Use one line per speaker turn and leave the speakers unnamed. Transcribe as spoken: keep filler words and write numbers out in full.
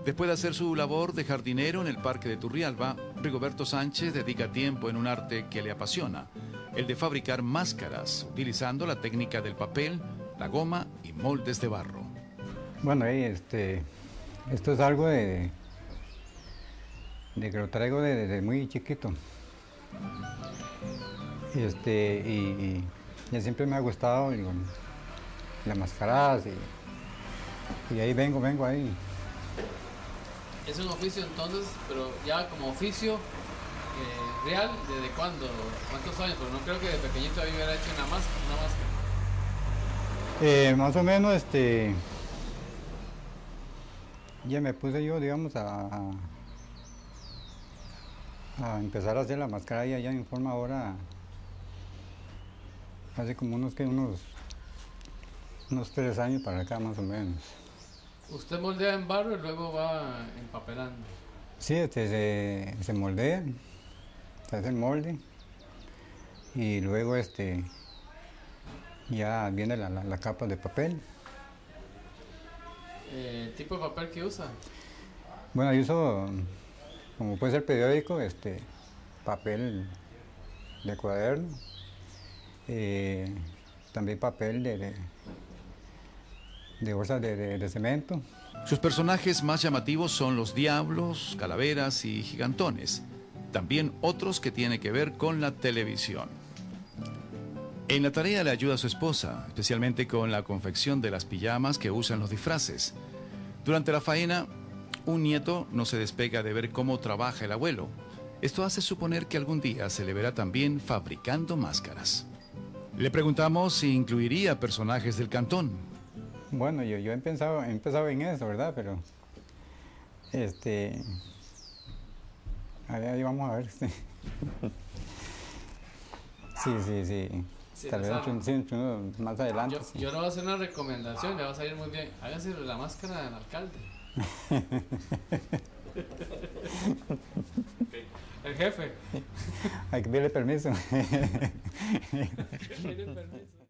Después de hacer su labor de jardinero en el Parque de Turrialba, Rigoberto Sánchez dedica tiempo en un arte que le apasiona, el de fabricar máscaras, utilizando la técnica del papel, la goma y moldes de barro.
Bueno, este, esto es algo de, de que lo traigo desde, desde muy chiquito. Este, y, y ya siempre me ha gustado digo, las mascaradas y, y ahí vengo, vengo ahí.
Es un oficio entonces, pero ya como oficio eh, real, ¿desde cuándo? ¿Cuántos años? Porque no creo que de pequeñito había hubiera hecho una máscara. Una máscara.
Eh, más o menos, este, ya me puse yo, digamos, a, a, a empezar a hacer la máscara ya, ya en forma ahora, hace como unos, que unos, unos tres años para acá más o menos.
¿Usted moldea en barro y luego va empapelando?
Sí, este, se, se moldea, se hace el molde y luego este, ya viene la, la, la capa de papel.
Eh, ¿El tipo de papel que usa?
Bueno, yo uso, como puede ser periódico, este, papel de cuaderno, eh, también papel de, de de bolsas de, de, de cemento.
Sus personajes más llamativos son los diablos, calaveras y gigantones. También otros que tienen que ver con la televisión. En la tarea le ayuda a su esposa, especialmente con la confección de las pijamas que usan los disfraces. Durante la faena, un nieto no se despega de ver cómo trabaja el abuelo. Esto hace suponer que algún día se le verá también fabricando máscaras. Le preguntamos si incluiría personajes del cantón.
Bueno, yo, yo he, pensado, he empezado en eso, ¿verdad? Pero, este, ahí, ahí vamos a ver. Sí, sí, sí. sí.
Sí,
Tal vez sí, más adelante.
Yo,
sí.
yo le voy a hacer una recomendación, le va a salir muy bien. Hágase la máscara del alcalde. El jefe.
Hay que pedirle permiso.
Hay que pedirle permiso.